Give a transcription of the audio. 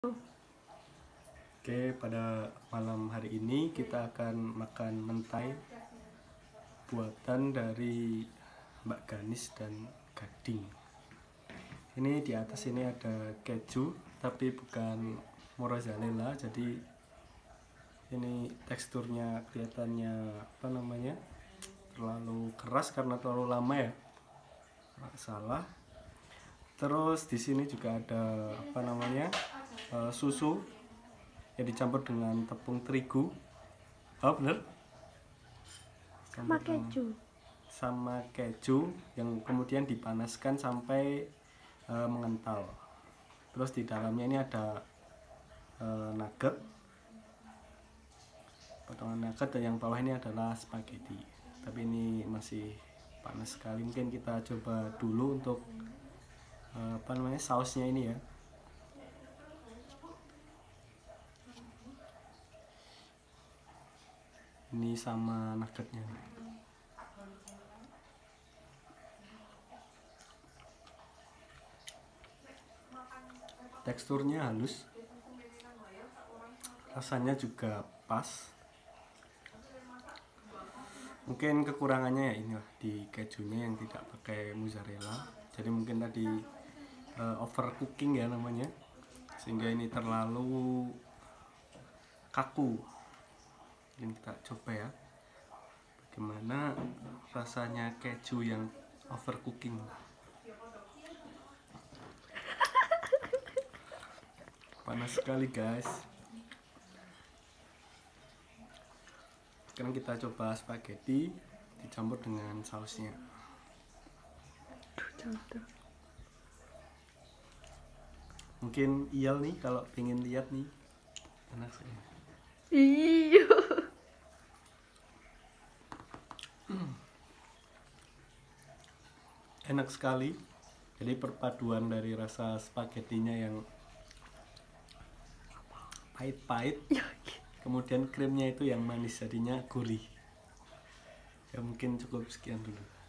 Oke, pada malam hari ini kita akan makan mentai buatan dari Mbak Ganis dan Gading. Ini di atas ini ada keju, tapi bukan mozzarella, jadi ini teksturnya kelihatannya terlalu keras karena terlalu lama ya. Nggak salah. Terus di sini juga ada susu yang dicampur dengan tepung terigu. Oh bener? Sama keju yang kemudian dipanaskan sampai mengental. Terus di dalamnya ini ada nugget, potongan nugget, dan yang bawah ini adalah spaghetti. Tapi ini masih panas sekali. Mungkin kita coba dulu untuk sausnya ini ya. Ini sama nuggetnya. Teksturnya halus, rasanya juga pas. Mungkin kekurangannya ya inilah di kejunya yang tidak pakai mozzarella. Jadi mungkin tadi overcooking ya namanya, sehingga ini terlalu kaku. Ini kita coba ya, bagaimana rasanya keju yang overcooking. Panas sekali guys. Sekarang kita coba spaghetti dicampur dengan sausnya. Mungkin Iyal nih kalau pengen lihat nih, enak saya. Iya. Enak sekali. Jadi perpaduan dari rasa spagettinya yang pahit-pahit, kemudian krimnya itu yang manis, jadinya gurih. Ya mungkin cukup sekian dulu.